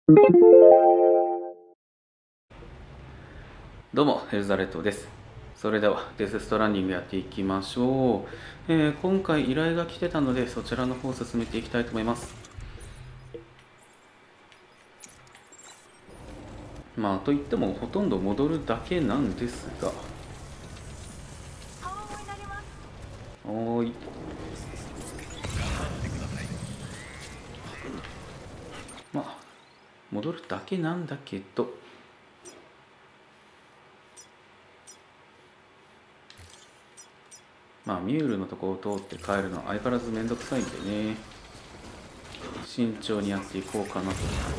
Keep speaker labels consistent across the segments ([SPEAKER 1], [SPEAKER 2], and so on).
[SPEAKER 1] どうもエルザレットです。それではデスストランディングやっていきましょう。今回依頼が来てたのでそちらの方を進めていきたいと思います。まあといってもほとんど戻るだけなんですが、おーい。まあ戻るだけなんだけど、まあミュールのところを通って帰るのは相変わらずめんどくさいんでね、慎重にやっていこうかなと。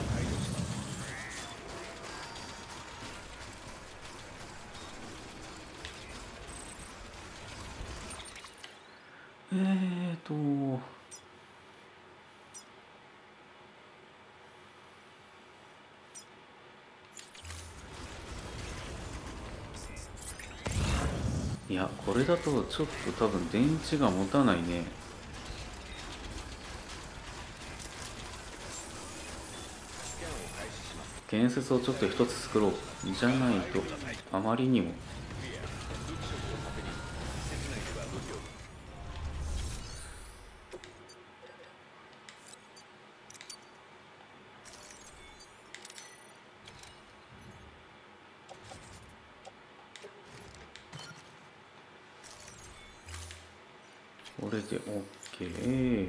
[SPEAKER 1] えーといや、これだとちょっと多分電池が持たないね。建設をちょっと一つ作ろう。じゃないとあまりにも。これで OK。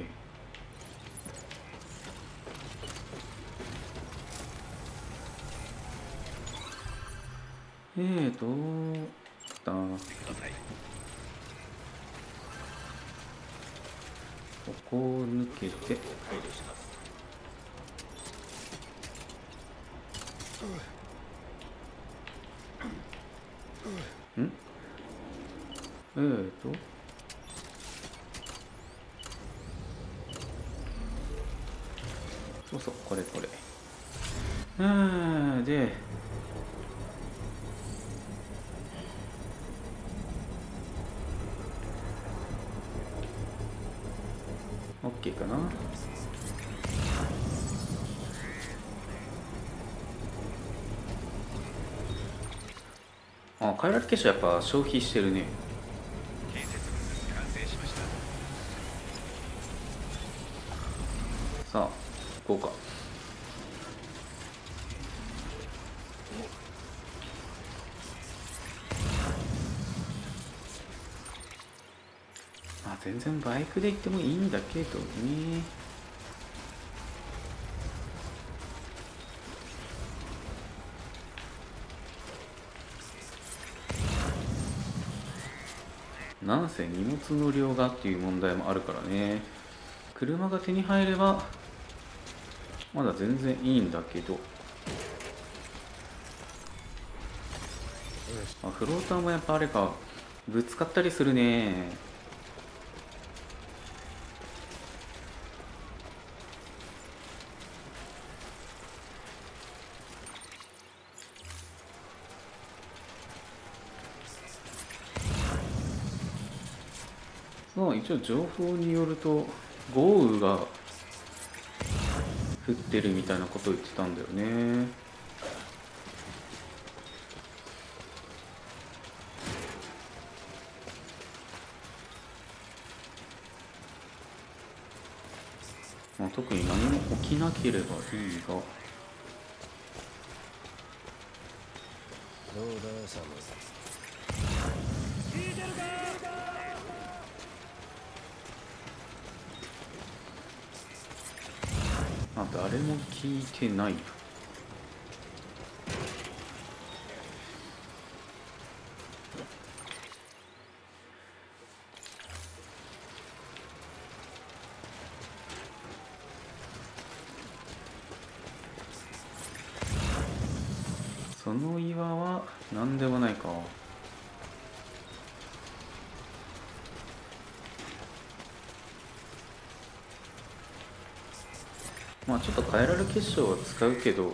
[SPEAKER 1] どうだ、ここを抜けて、んそうそう、これこれ。で、OK かな。あ、カイラル結晶やっぱ消費してるね。さあ、行こうか。まあ全然バイクで行ってもいいんだけどね。なんせ荷物の量がっていう問題もあるからね。車が手に入ればまだ全然いいんだけど、フローターもやっぱあれか、ぶつかったりするね。そう、一応情報によると豪雨が降ってるみたいなことを言ってたんだよね。まあ、特に何も起きなければいいが。
[SPEAKER 2] どうだサム。
[SPEAKER 1] 誰も聞いてない。その岩は何でもないか。まあちょっと変えられる結晶は使うけど、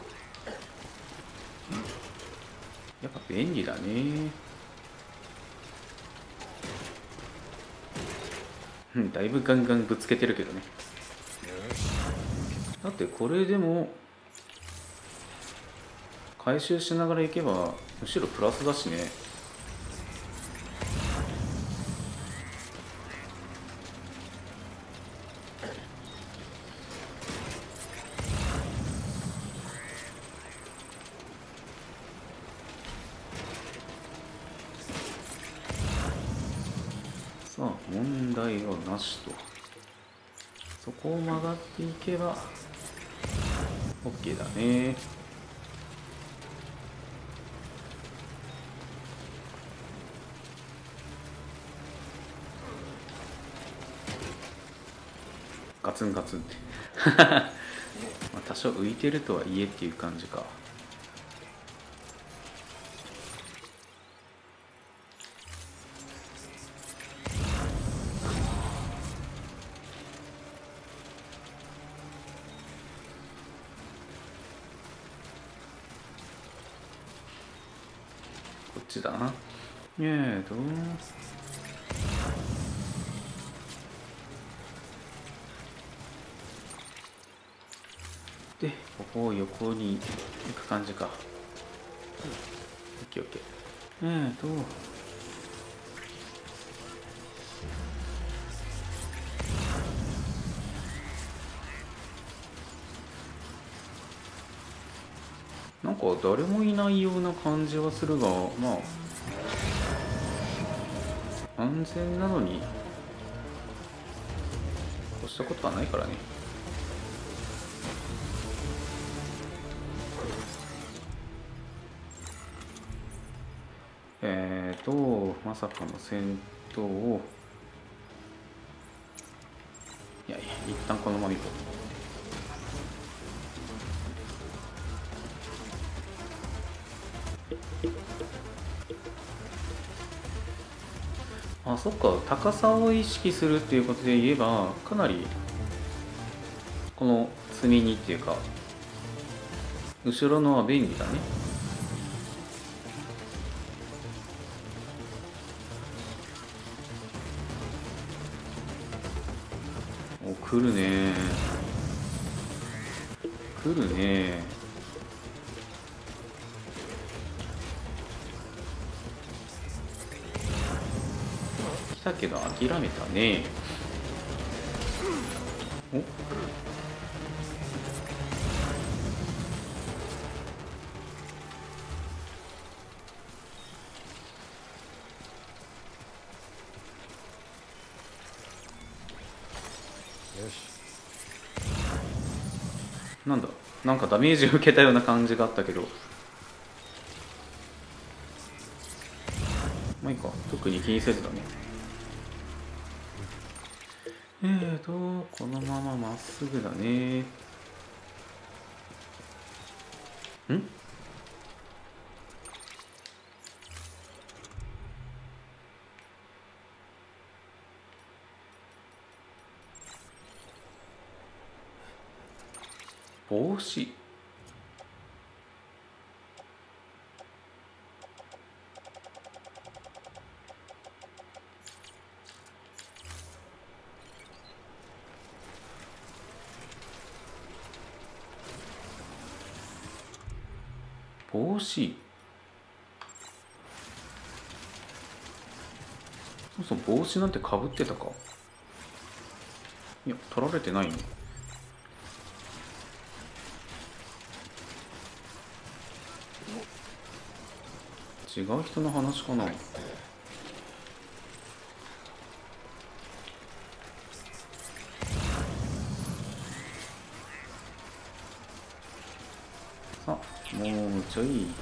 [SPEAKER 1] やっぱ便利だね。だいぶガンガンぶつけてるけどね。だってこれでも回収しながら行けばむしろプラスだしね。さあ問題はなしと。そこを曲がっていけば OK だね。ガツンガツンってまあ多少浮いてるとはいえっていう感じか。こっちだな。で、ここを横に行く感じか。オッケーオッケー。なんか誰もいないような感じはするが、まあ安全なのに越したことはないからね。まさかの戦闘を、いやいや、一旦このまま行こう。あ、そっか、高さを意識するっていうことで言えば、かなりこの積み荷っていうか後ろのは便利だね。お、来るね来るね。来たけど諦めたね。お、
[SPEAKER 2] よし。
[SPEAKER 1] なんだ、なんかダメージ受けたような感じがあったけど、まあいいか、特に気にせずだね。このまままっすぐだね。ん？帽子。帽子。そもそも帽子なんてかぶってたか。いや、取られてないね。違う人の話かな。さあ、もうちょい。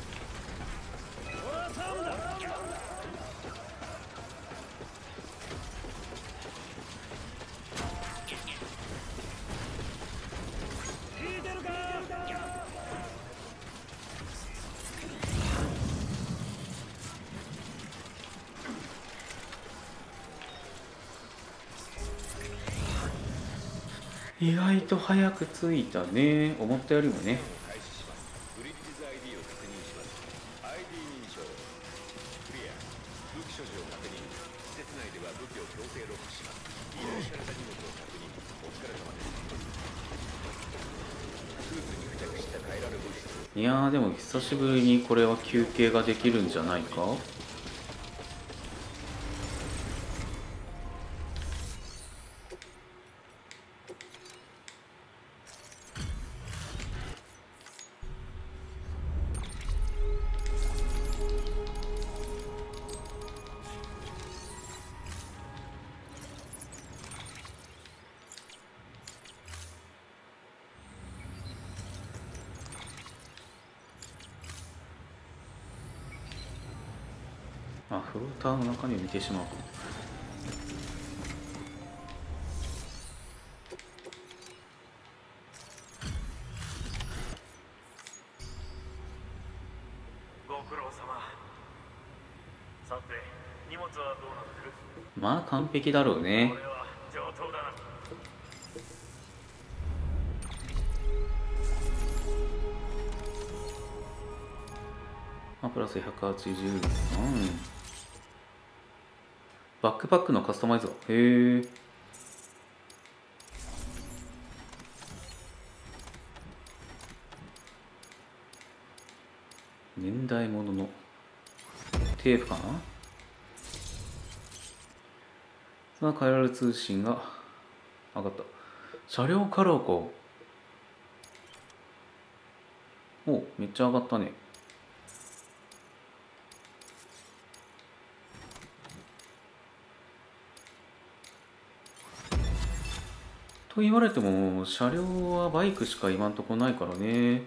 [SPEAKER 1] 意外と早く着いたね。思ったよりもね。
[SPEAKER 2] ブリッジズ ID を確認します。ID 認証クリア。武器所持を確認。施設内では武器を強制ロックします。依頼された荷物を確認。お疲れ様です。スーツに付着したカイラル物質。
[SPEAKER 1] いやーでも久しぶりにこれは休憩ができるんじゃないか。あ、フローターの中身を見てしまうか。
[SPEAKER 3] ご苦労様。さて、荷物はどうなってる？
[SPEAKER 1] まあ完璧だろうね。
[SPEAKER 3] これは上等だな。
[SPEAKER 1] あ、プラス180。うん。バックパックのカスタマイズ。へえ。年代物のテープかな。さあ、変えられる通信が上がった。車両カラーか。お、めっちゃ上がったね。と言われても車両はバイクしか今んとこないからね。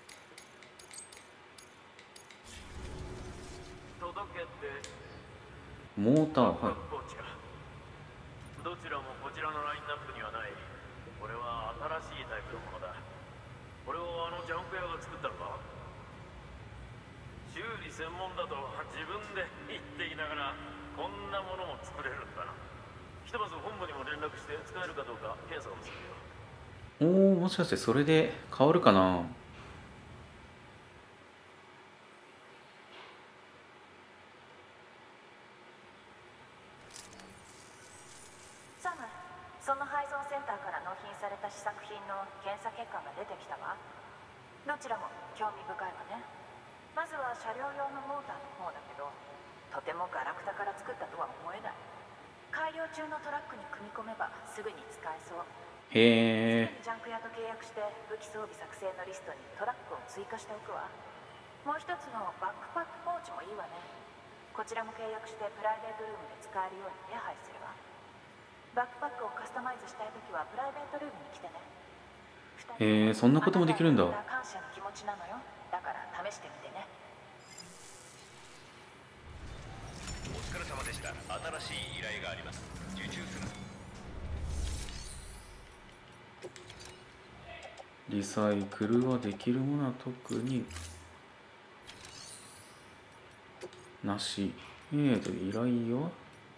[SPEAKER 3] 届けって
[SPEAKER 1] モーター、はい。
[SPEAKER 3] コーチか。どちらもこちらのラインナップにはない。これは新しいタイプのものだ。これをあのジャンク屋が作ったのか？修理専門だと自分で言っていながらこんなものも作れるんだな。ひとまず本部にも連絡して使えるかどうか検査をするよ。
[SPEAKER 1] おお、もしかしてそれで変わるかな。
[SPEAKER 4] サム、その配送センターから納品された試作品の検査結果が出てきたわ。どちらも興味深いわね。まずは車両用のモーターの方だけど、とてもガラクタから作ったとは思えない。改良中のトラックに組み込めばすぐに使えそう。
[SPEAKER 1] へえ。
[SPEAKER 4] ジャンク屋と契約して武器装備作成のリストにトラックを追加しておくわ。もう一つのバックパックポーチもいいわね。こちらも契約してプライベートルームで使えるように手配するわ。バックパックをカスタマイズしたいときはプライベートルームに来てね。
[SPEAKER 1] へえ、そんなこともできるんだ。
[SPEAKER 4] あなたが感謝の気持ちなのよ。だから試してみてね。
[SPEAKER 2] お疲れ様でした。新しい依頼があります。受注する。
[SPEAKER 1] リサイクルはできるものは特になし。依頼は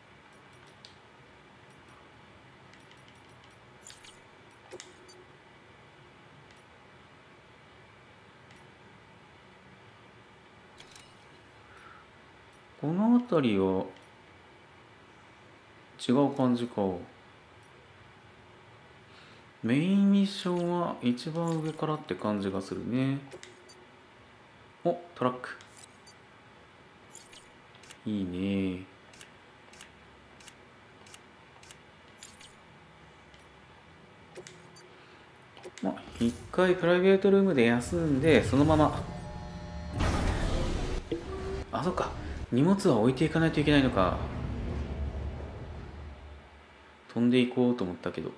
[SPEAKER 1] この辺りは違う感じか。メインミッションは一番上からって感じがするね。お、トラック。いいね。まあ、一回プライベートルームで休んで、そのまま。あ、そっか。荷物は置いていかないといけないのか。飛んでいこうと思ったけど。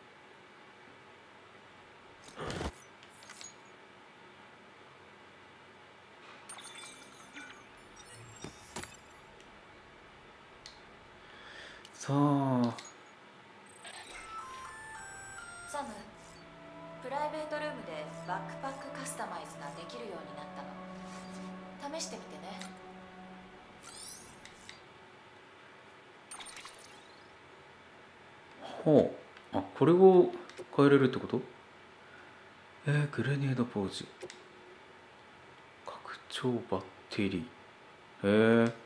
[SPEAKER 1] さあ、
[SPEAKER 4] サム、プライベートルームでバックパックカスタマイズができるようになったの。試してみてね。
[SPEAKER 1] ほう。あ、これを変えれるってこと？グレネードポーチ。拡張バッテリー。へえ。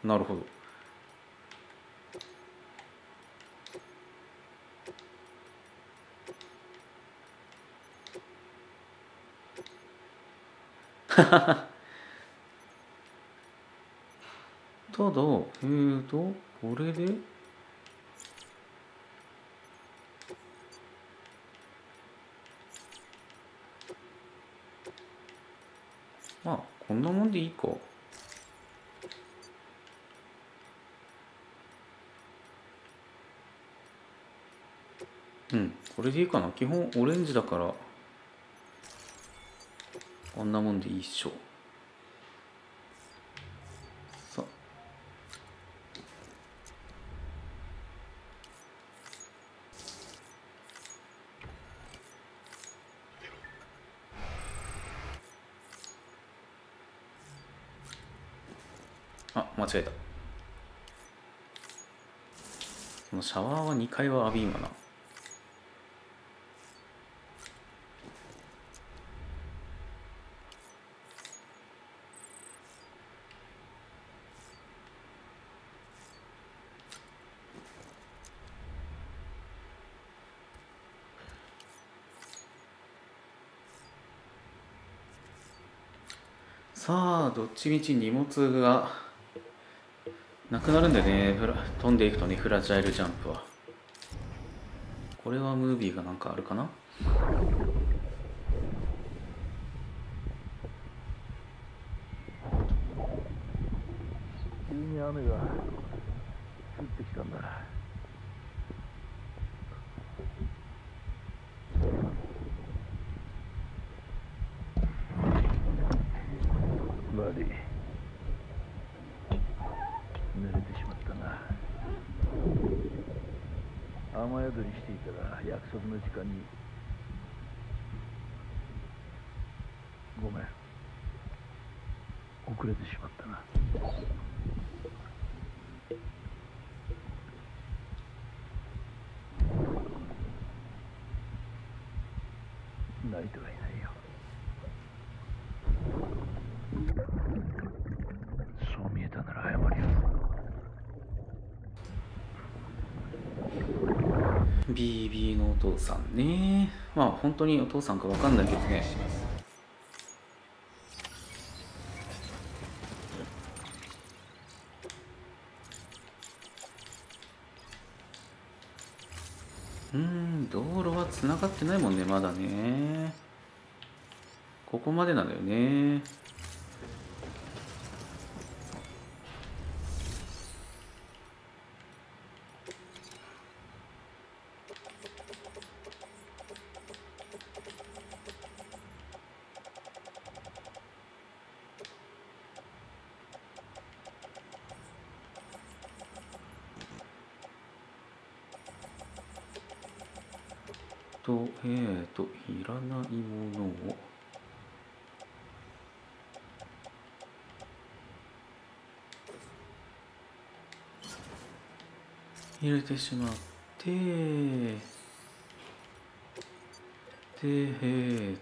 [SPEAKER 1] なるほど。ただ、これで、まあ、こんなもんでいいか。うん、これでいいかな。基本オレンジだから、こんなもんでいいっしょ。さあ、間違えた。このシャワーは2回は浴びんわな。さあ、どっちみち荷物がなくなるんだよね。飛んでいくとね、フラジャイルジャンプは。これはムービーがなんかあるかな。
[SPEAKER 5] 急に雨が降ってきたんだ。バディ、濡れてしまったな。雨宿りしていたら約束の時間に。ごめん、遅れてしまったな。ナイトがいないよ。そう見えたなら謝るよ。
[SPEAKER 1] BB のお父さんね。まあ本当にお父さんか分かんないけどね。道路はつながってないもんね、まだね。ここまでなんだよね。いらないものを入れてしまって、で、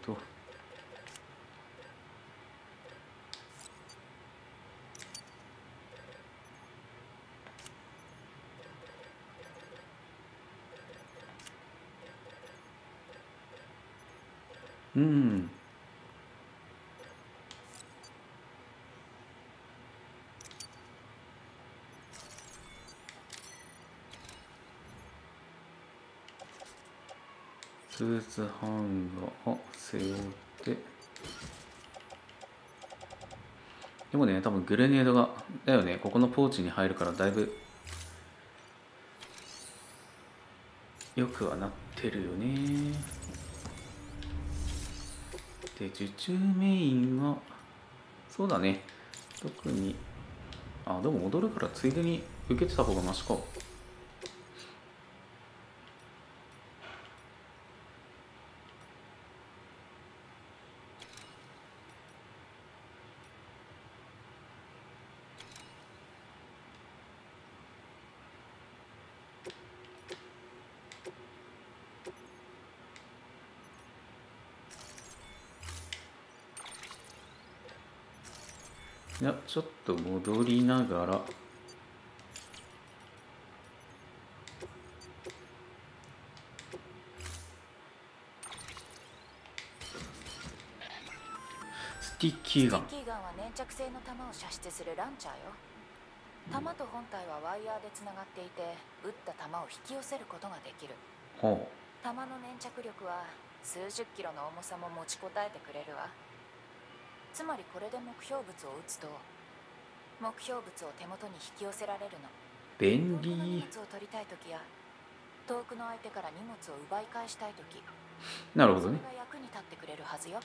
[SPEAKER 1] スーツハンガーを背負って、でもね、多分グレネードがだよね、ここのポーチに入るからだいぶよくはなってるよね。で、受注メインはそうだね、特にでも踊るからついでに受けてた方がマシか。いや、ちょっと戻りながらティッキーガン。
[SPEAKER 4] スティッキーガンは粘着性の弾を射出するランチャーよ。弾と本体はワイヤーでつながっていて、撃った弾を引き寄せることができる。
[SPEAKER 1] ほ
[SPEAKER 4] 弾の粘着力は数十キロの重さも持ちこたえてくれるわ。つまりこれで目標物を撃つと、目標物を手元に引き寄せられるの。
[SPEAKER 1] う、便
[SPEAKER 4] 遠くの荷
[SPEAKER 1] 利。
[SPEAKER 4] 物を取りたい時や、遠くの相手から荷物を奪い返したい時、
[SPEAKER 1] なるほどね。
[SPEAKER 4] それが役に立ってくれるはずよ。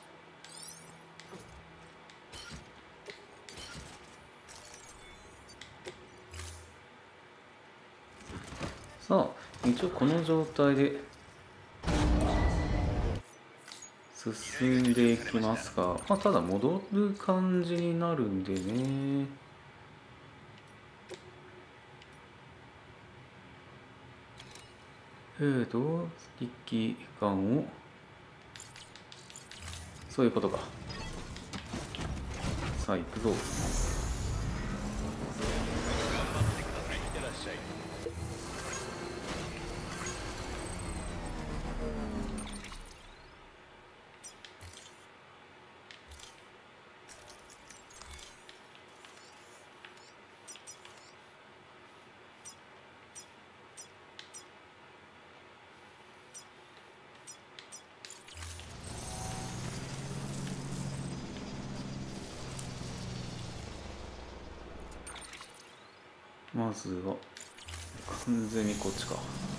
[SPEAKER 1] さあ、一応この状態で進んでいきますが、まあ、ただ戻る感じになるんでね。スティッキーガンを、そういうことか。さあ行くぞ。
[SPEAKER 2] いってらっしゃい。
[SPEAKER 1] まずは完全にこっちか。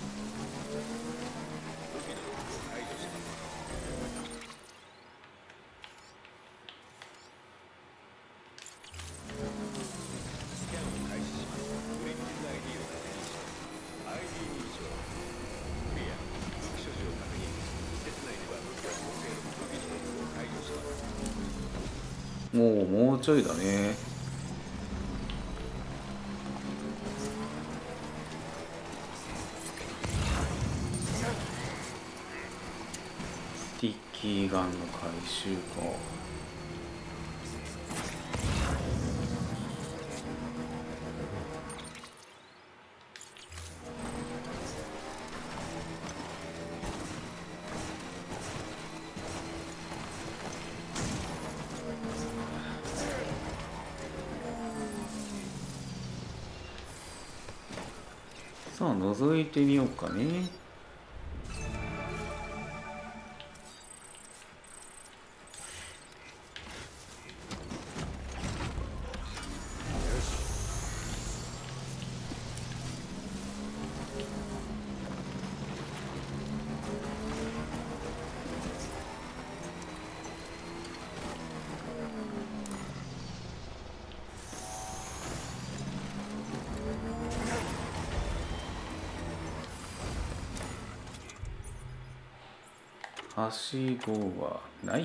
[SPEAKER 1] もうちょいだね。スティッキーガンの回収か。さあ覗いてみようかね。はしごはない。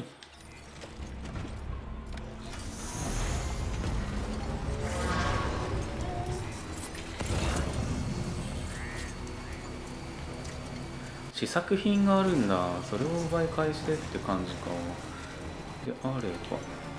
[SPEAKER 1] 試作品があるんだ。それを奪い返してって感じか。であれば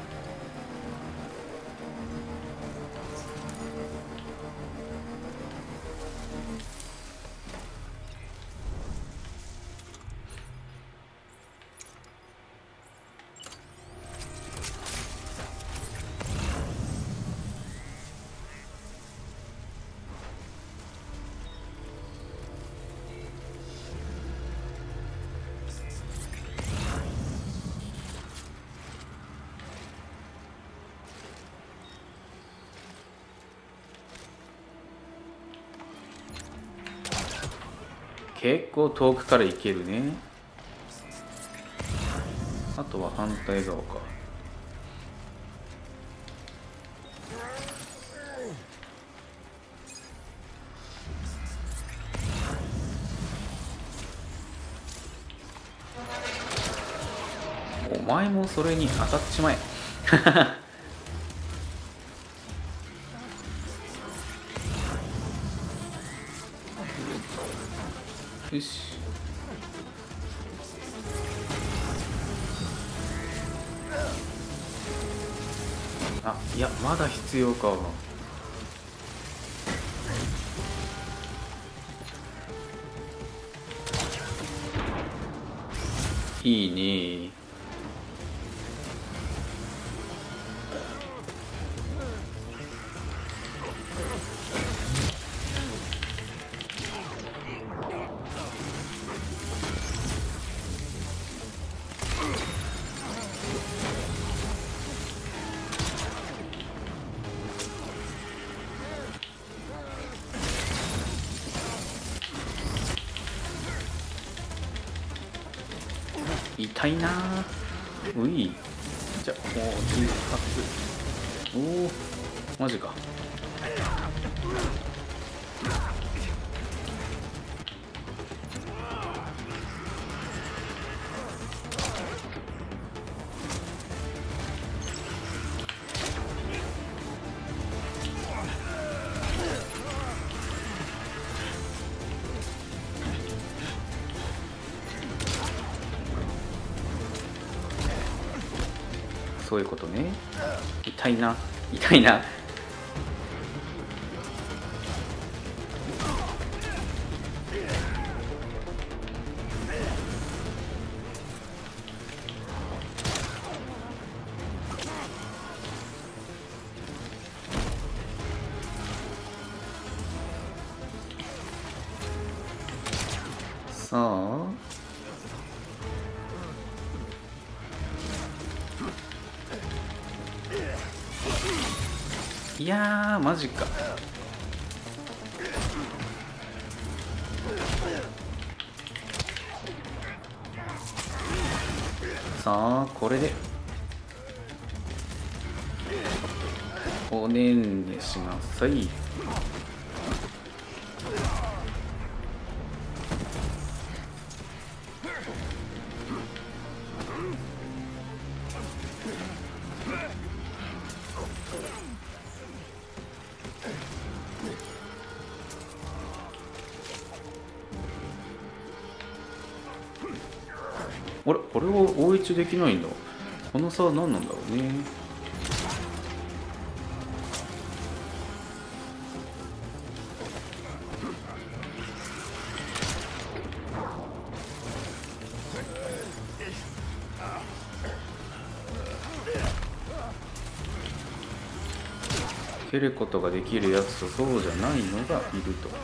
[SPEAKER 1] 結構遠くから行けるね。あとは反対側か。お前もそれに当たっちまえ。よし。あ、いや、まだ必要か。いいね。 痛いなー。うい。じゃあもう一発。おお、マジか。そういうことね。痛いな、痛いな。さあ、いやー、マジか。さあ、これでおねんねしなさい。あれ、これを応一できないんだ。この差は何なんだろうね。蹴ることができるやつとそうじゃないのがいると。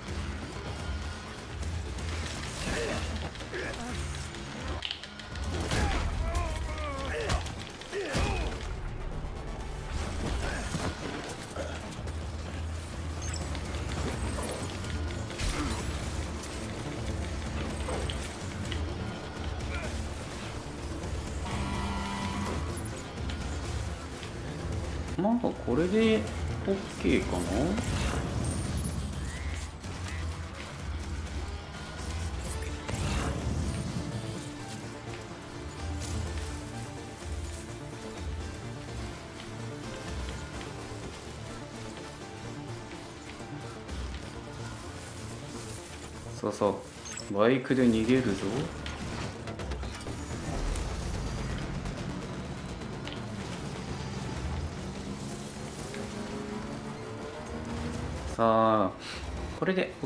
[SPEAKER 1] まあこれで OK かな。そうそう、バイクで逃げるぞ。さあ、これで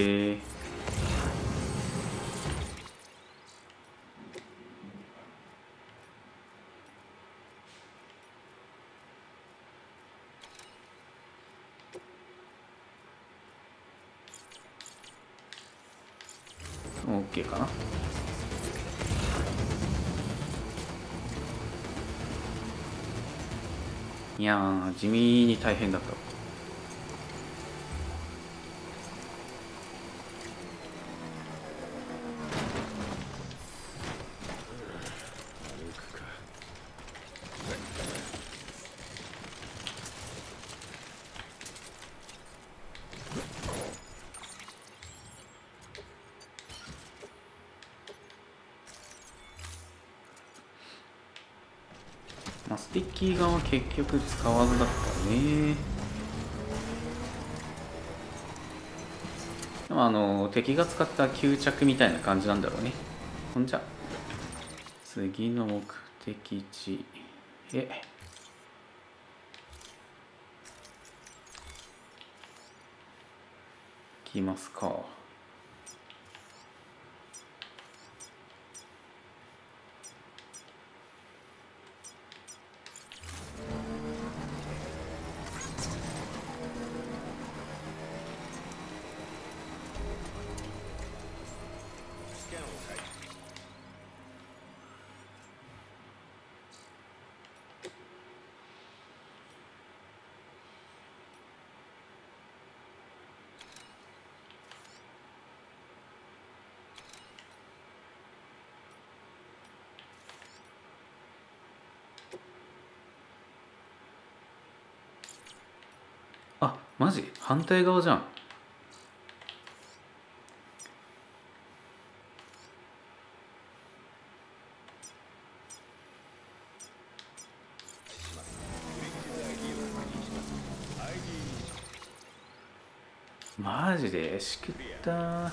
[SPEAKER 1] OK。OK かな。いやー、地味に大変だった。まあ、スティッキーガンは結局使わずだったね。でも敵が使った吸着みたいな感じなんだろうね。ほんじゃ次の目的地へ行きますか。
[SPEAKER 2] スキャンを開始。
[SPEAKER 1] マジ反対側じゃん。マジでしくったー。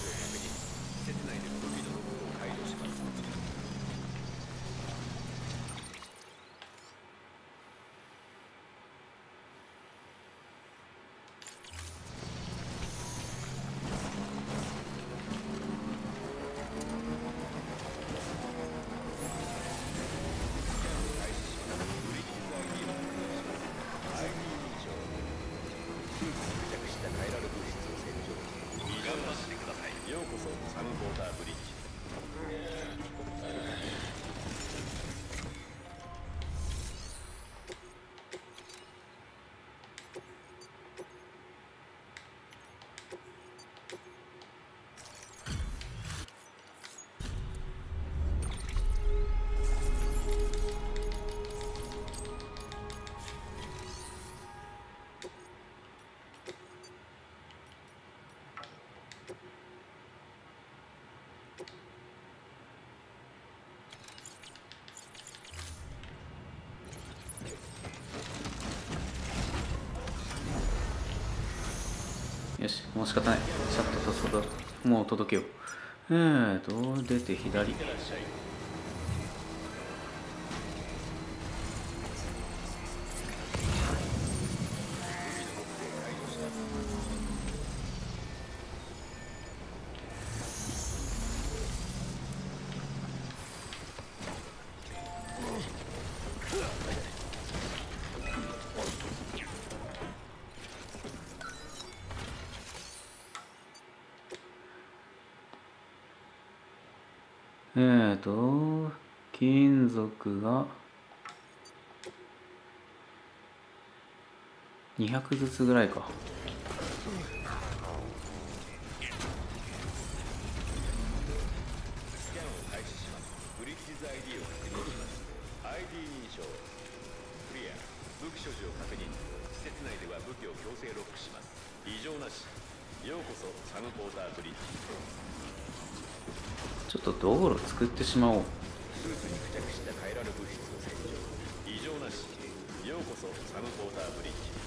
[SPEAKER 1] よし、もう仕方ない。シャッともう届けよう。出て左。金属が200ずつぐらいか。
[SPEAKER 2] スキャンを開始します。ブリッジズ ID を確認します。ID 認証。クリア。武器所持を確認。施設内では武器を強制ロックします。異常なし。ようこそサムポーターブリッジ。
[SPEAKER 1] ちょっと道路作ってしまおう。
[SPEAKER 2] スーツに付着したカイラル物質を洗浄。異常なし。ようこそサムポーターブリッジ。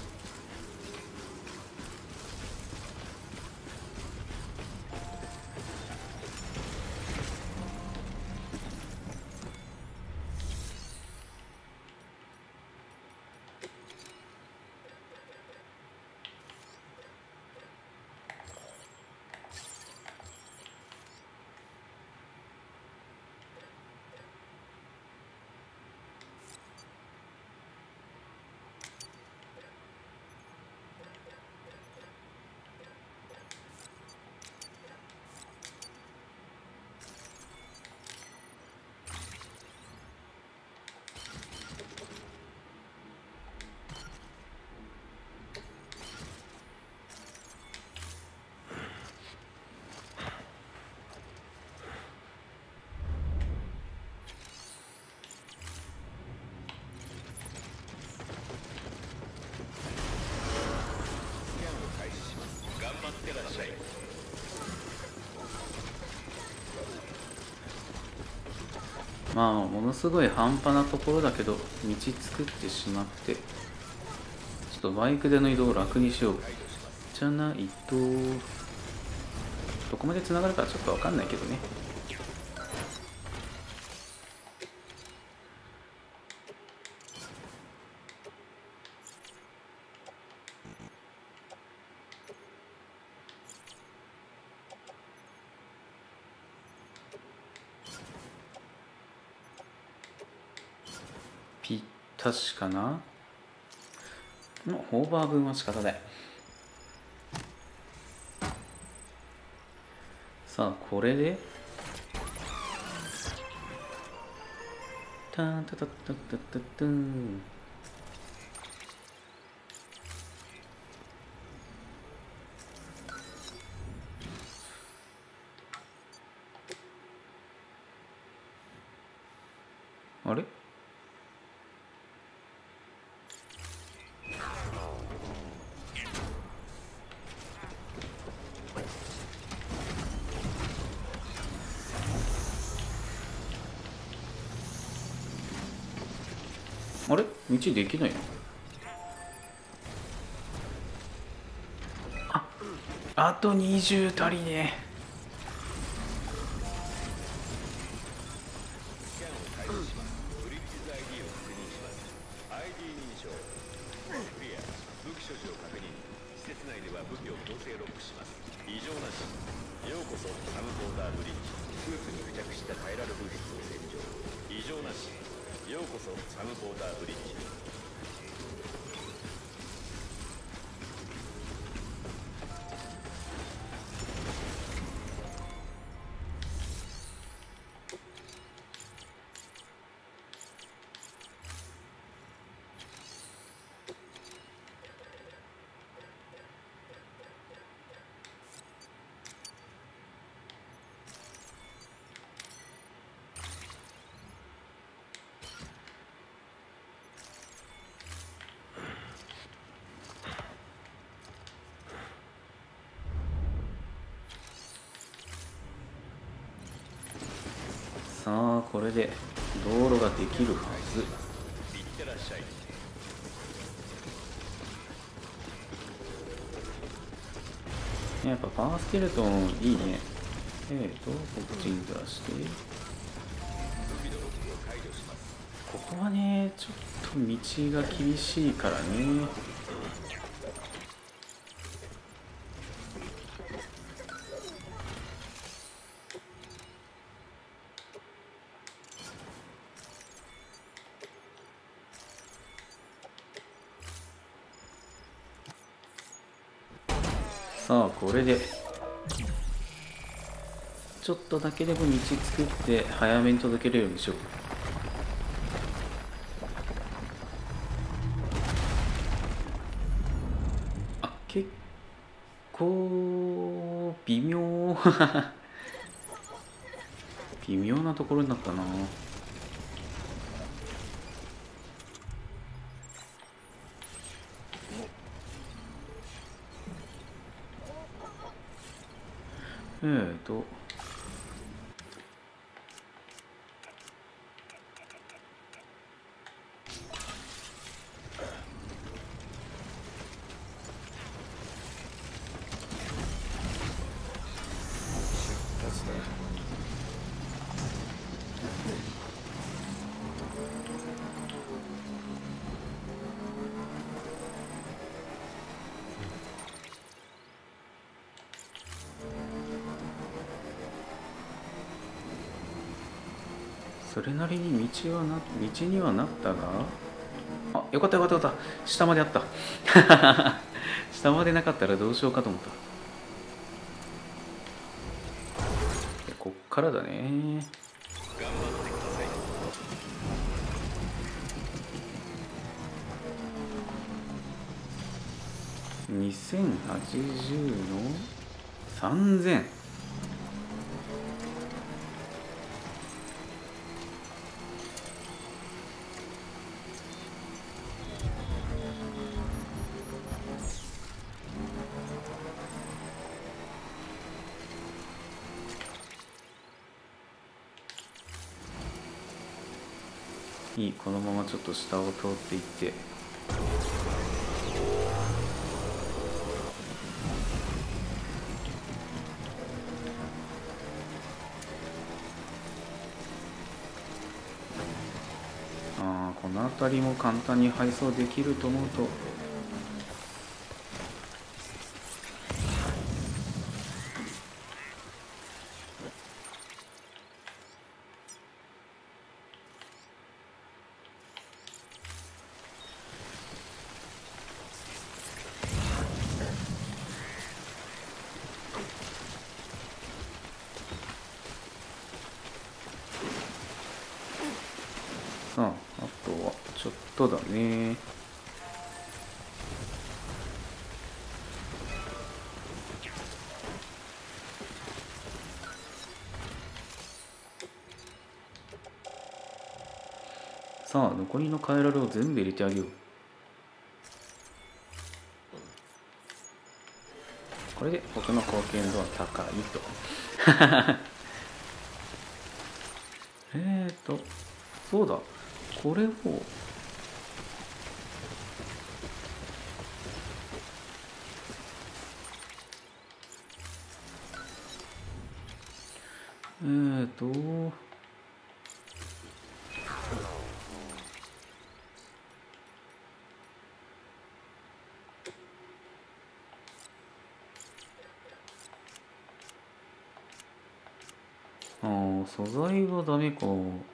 [SPEAKER 1] まあものすごい半端なところだけど道作ってしまって、ちょっとバイクでの移動を楽にしようじゃないと。どこまでつながるかちょっと分かんないけどね。ぴったしかな。ホーバー分は仕方ない。さあこれでタンタタタタタタン。あれ、 あれ道できないの？あと20足りねえ。
[SPEAKER 2] スキャンを開始します。ブリッジズ ID を確認します。ID 認証。クリア。武器所持を確認。施設内では武器を強制ロックします。異常なし。ようこそサムボーダーブリッジ。スーツに付着したカイラル物質を洗浄。異常なし。ようこそサムボーダーブリッジ。
[SPEAKER 1] さあこれで道路ができるはず。
[SPEAKER 2] いってらっしゃい。
[SPEAKER 1] やっぱパワースケルトンいいね。こっちに出してここはねちょっと道が厳しいからね。さあこれでちょっとだけでも道作って早めに届けれるようにしよう。あ、結構微妙微妙なところになったな。それなりに道にはなったが、あ、よかったよかったよかった。下まであった下までなかったらどうしようかと思った。こっからだね。2080の3000。いい、このままちょっと下を通っていって、この辺りも簡単に配送できると思うとさあ、あとはちょっとだね。さあ、残りのカエラルを全部入れてあげよう。これで僕の貢献度は高いとそうだ、これを素材はダメか。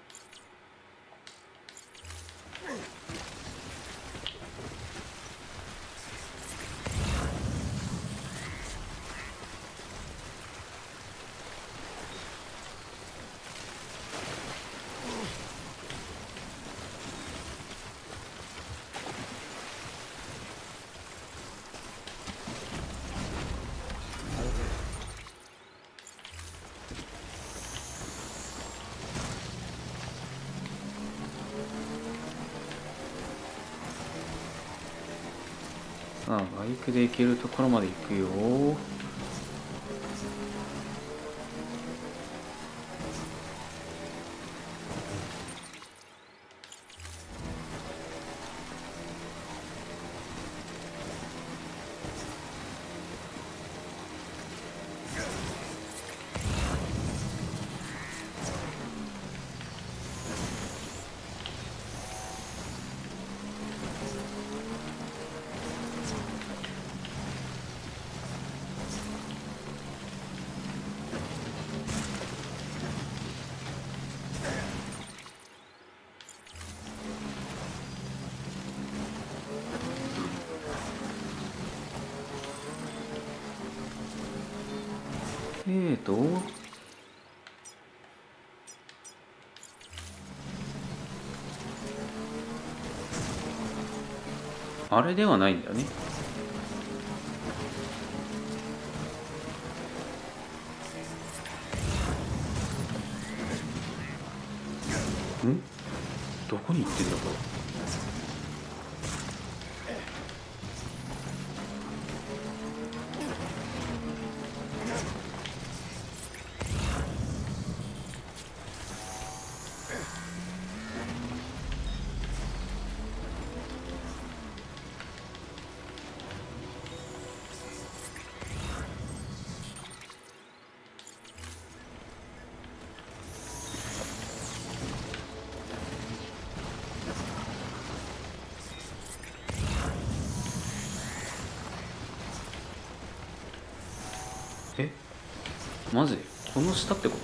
[SPEAKER 1] さあバイクで行けるところまで行くよ。あれではないんだよね。どこに行ってんだこれ。マジこの下ってこと？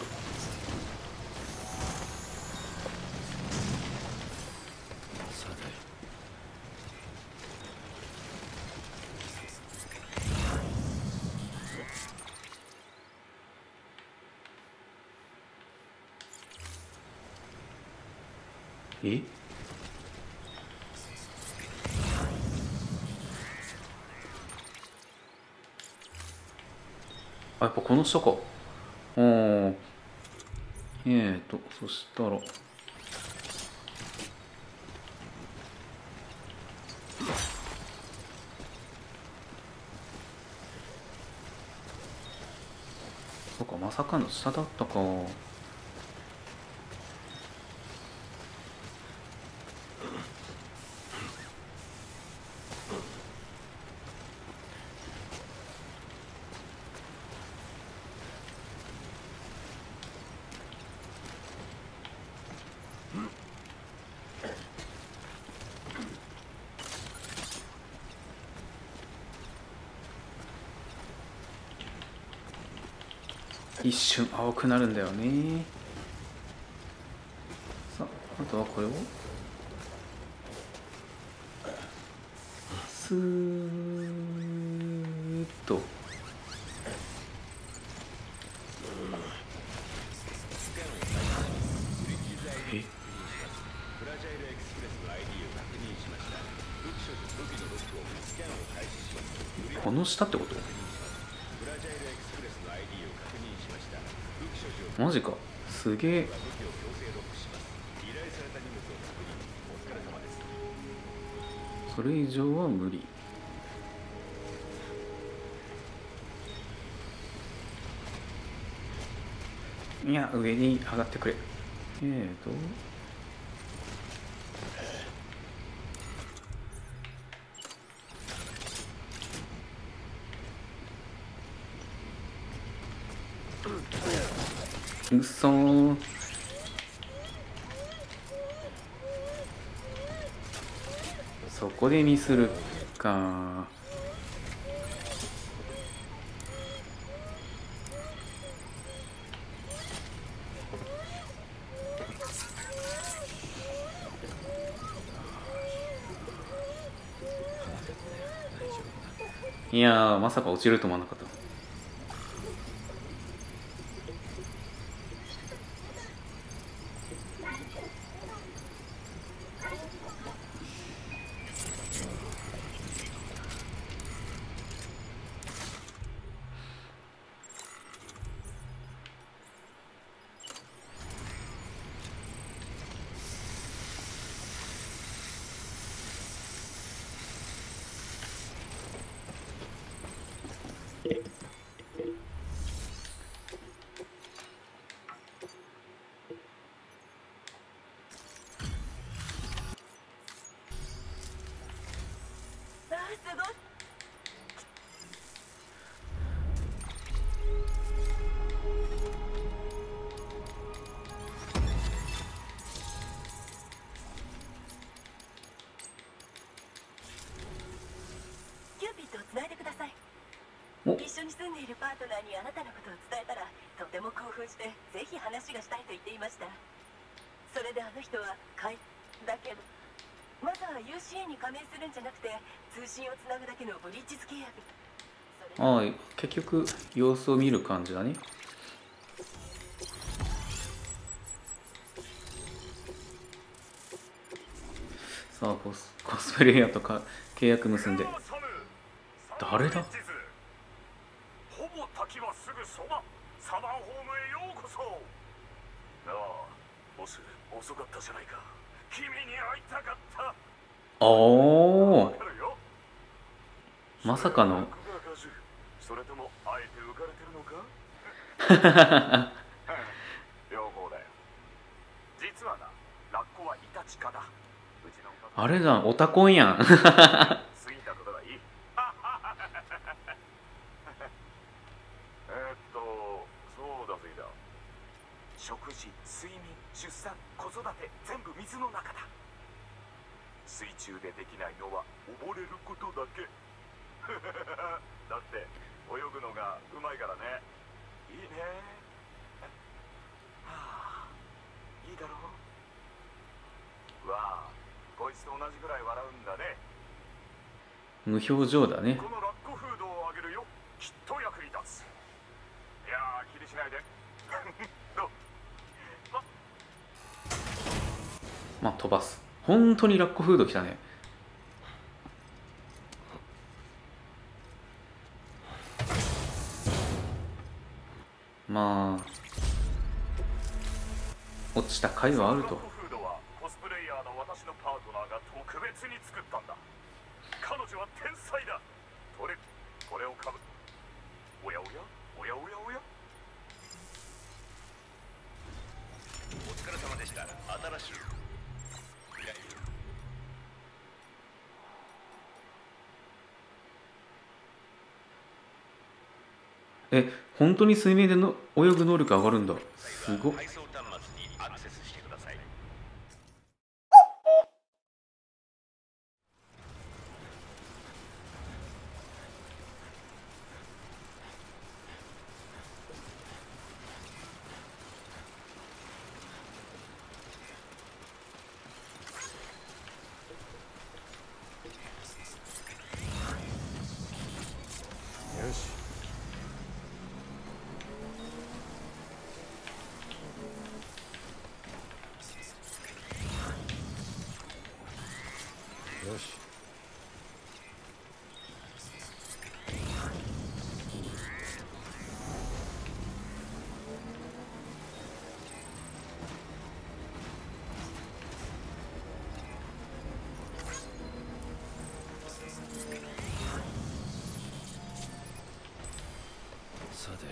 [SPEAKER 1] やっぱこの下か。そしたらそうか、まさかの下だったか。一瞬青くなるんだよね。さあ、あとはこれをスーッとこの下ってこと？マジか、すげえ。それ以上は無理。いや、上に上がってくれ。 うそー。そこでミスるか。いやー、まさか落ちると思わなかった。
[SPEAKER 6] 一緒に住んでいるパートナーにあなたのことを伝えたらとても興奮してぜひ話がしたいと言っていました。それであの人はだけどまずは UCA に加盟するんじゃなくて通信をつなぐだけのブリッジズ契約。
[SPEAKER 1] ああ、結局様子を見る感じだね。さあコスプレイヤーとか契約結んで。誰だ？
[SPEAKER 3] ほぼ滝はすぐそば。サマーホームへようこそ。ああ、ボス、遅かったじゃないか。君に会いたかった。
[SPEAKER 1] おお。まさかの。
[SPEAKER 3] それともあえて浮かれてるのか？両方だよ。実はな、ラッコはイタチ科だ。うちの
[SPEAKER 1] あれだ、オタコンやん。
[SPEAKER 3] 過ぎたことがいい。そうだぜだ。食事、睡眠、出産、子育て、全部水の中だ。水中でできないのは溺れることだけ。だって泳ぐのがうまいからね。いいね。はあ、いいだろう。わあ、こいつと同じぐらい笑うんだね。
[SPEAKER 1] 無表情だね。
[SPEAKER 3] このラッコフードをあげるよ。きっと役に立つ。いやー、気にしないで。どう？
[SPEAKER 1] まあ飛ばす。本当にラッコフード来たね。まあ落ちた回はあると。
[SPEAKER 3] ラッコフードはコスプレイヤーの私のパートナーが特別に作ったんだ。彼女は天才だ。これをかぶ。おやおやおやおやおや。お疲れ様でした。新しい
[SPEAKER 1] え、本当に水面での泳ぐ能力上がるんだ。すごっ。
[SPEAKER 3] 配送端末にアクセスしてください。
[SPEAKER 2] よし。よし。さて。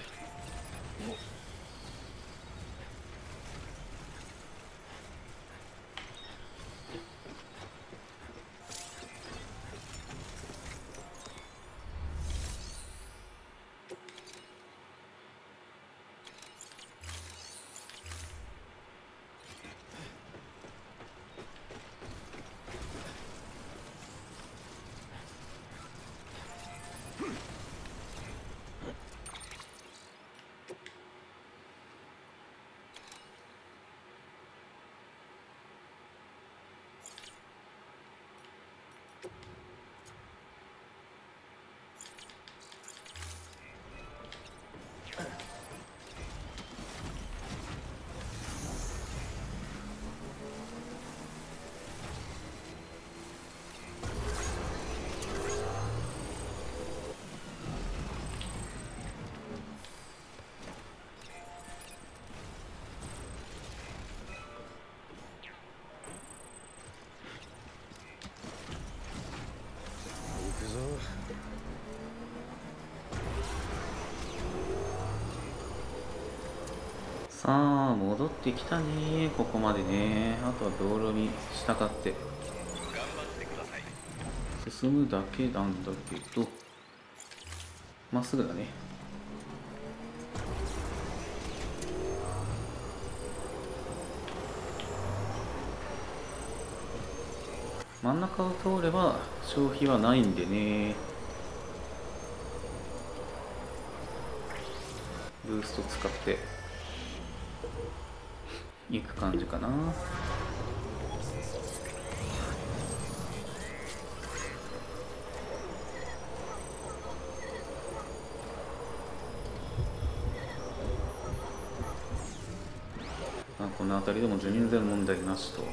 [SPEAKER 1] さあ戻ってきたね。ここまでね。あとは道路に従って進むだけなんだけど、まっすぐだね。真ん中を通れば消費はないんでね。ブースト使っていく感じかな。この辺りでも全然問題なしと。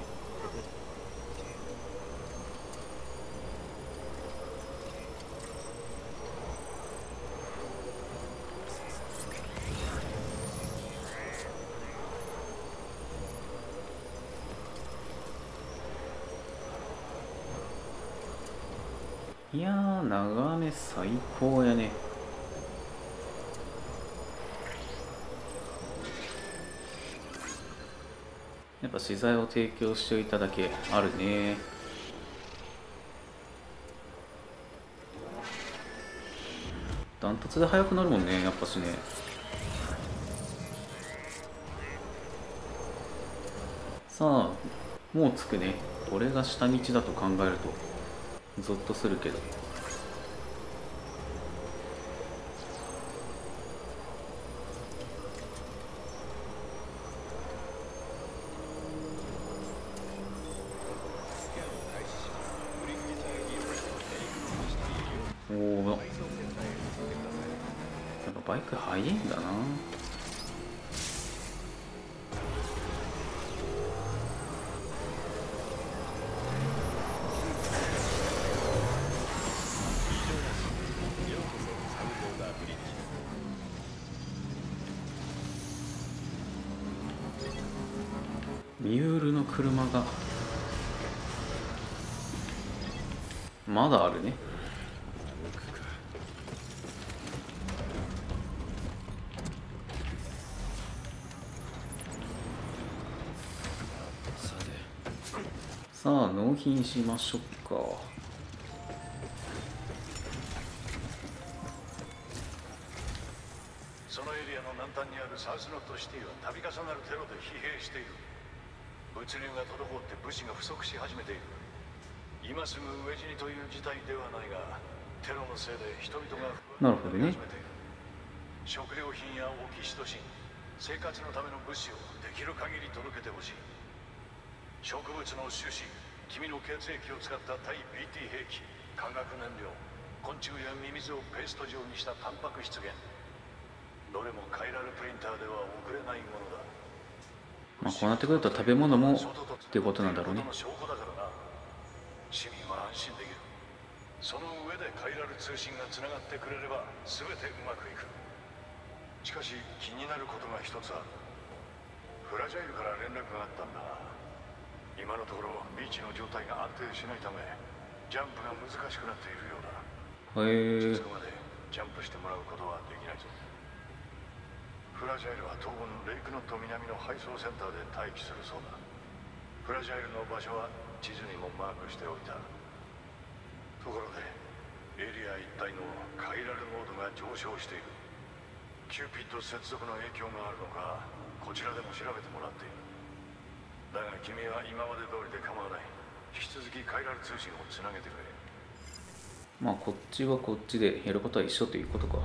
[SPEAKER 1] いやー、眺め最高やね。やっぱ資材を提供しておいただけあるね。ダントツで速くなるもんね、やっぱしね。さあもう着くね。これが下道だと考えるとゾッとするけど。おお、やっぱバイク速いんだな。ミュールの車がまだあるね。さあ納品しましょうか。
[SPEAKER 7] そのエリアの南端にあるサウスノットシティは度重なるテロで疲弊している。物流が滞って物資が不足し始めている。今すぐ飢え死にという事態ではないが、テロのせいで人々が
[SPEAKER 1] なるほどね。
[SPEAKER 7] 食料品やオキシトシン、生活のための物資をできる限り届けてほしい。植物の種子、君の血液を使った対 BT 兵器、化学燃料、昆虫やミミズをペースト状にしたタンパク質源、どれもカイラルプリンターでは送れないものだ。
[SPEAKER 1] まあこうなってくると食べ物もっていうことなんだろうね。
[SPEAKER 7] 証拠だからな。市民は安心できる。その上でカイラル通信がつながってくれれば全てうまくいく。しかし気になることが一つある。フラジャイルから連絡があったんだ。今のところビーチの状態が安定しないためジャンプが難しくなっているようだ。そこまでジャンプしてもらうことはできないぞ。フラジャイルは東部のレイクノット南の配送センターで待機するそうだ。フラジャイルの場所は地図にもマークしておいた。ところでエリア一帯のカイラル濃度が上昇している。キューピッド接続の影響があるのかこちらでも調べてもらっている。だが君は今まで通りで構わない。引き続きカイラル通信をつなげてくれ。
[SPEAKER 1] まあこっちはこっちでやることは一緒ということか。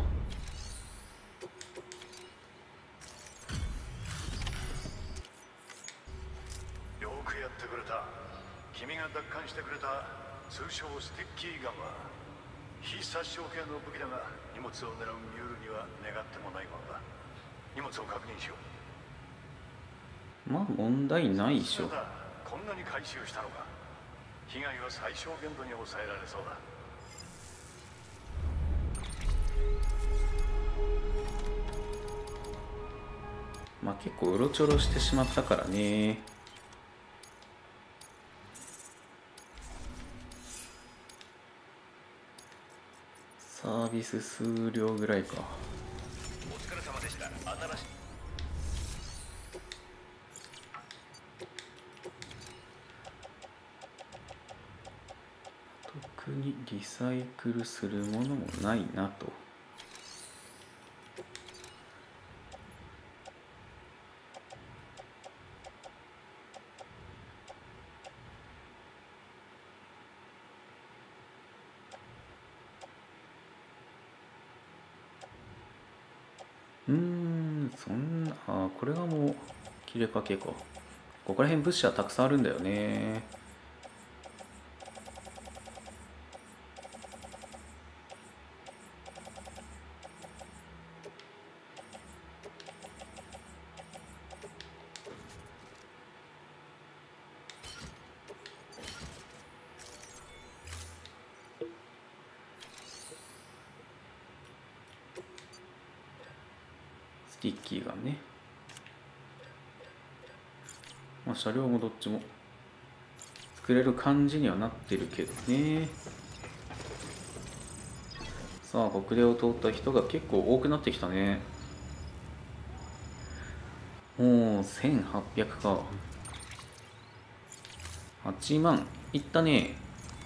[SPEAKER 7] よくやってくれた。君が奪還してくれた通称スティッキーガンは非殺傷系の武器だが荷物を狙うミュールには願ってもないものだ。荷物を確認しよう。
[SPEAKER 1] まあ問題ないでしょ。
[SPEAKER 7] こんなに回収したのか。被害は最小限度に抑えられそうだ。
[SPEAKER 1] まあ結構うろちょろしてしまったからね。サービス数量ぐらいか。
[SPEAKER 2] お疲れ様でした。新しい
[SPEAKER 1] 特にリサイクルするものもないなと。そんな、これがもう切れかけか。ここら辺物資はたくさんあるんだよね。スティッキーがね、車両もどっちも作れる感じにはなってるけどね。さあ、国領を通った人が結構多くなってきたね。もう1800か。8万いったね。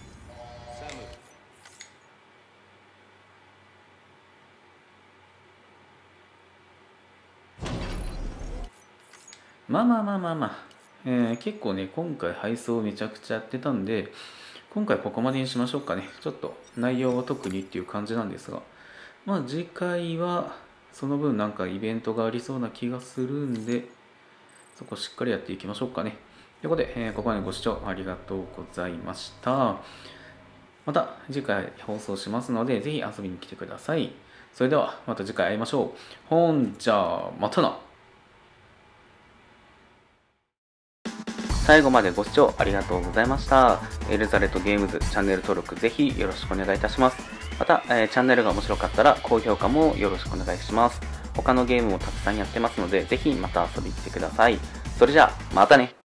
[SPEAKER 1] まあ、結構ね、今回配送めちゃくちゃやってたんで、今回ここまでにしましょうかね。ちょっと内容は特にっていう感じなんですが、次回はその分なんかイベントがありそうな気がするんで、そこしっかりやっていきましょうかね。ということで、ここまでご視聴ありがとうございました。また次回放送しますので、ぜひ遊びに来てください。それではまた次回会いましょう。ほんじゃまたな。最後までご視聴ありがとうございました。エルザレットゲームズチャンネル登録ぜひよろしくお願いいたします。また、チャンネルが面白かったら高評価もよろしくお願いします。他のゲームもたくさんやってますので、ぜひまた遊びに来てください。それじゃあ、またね。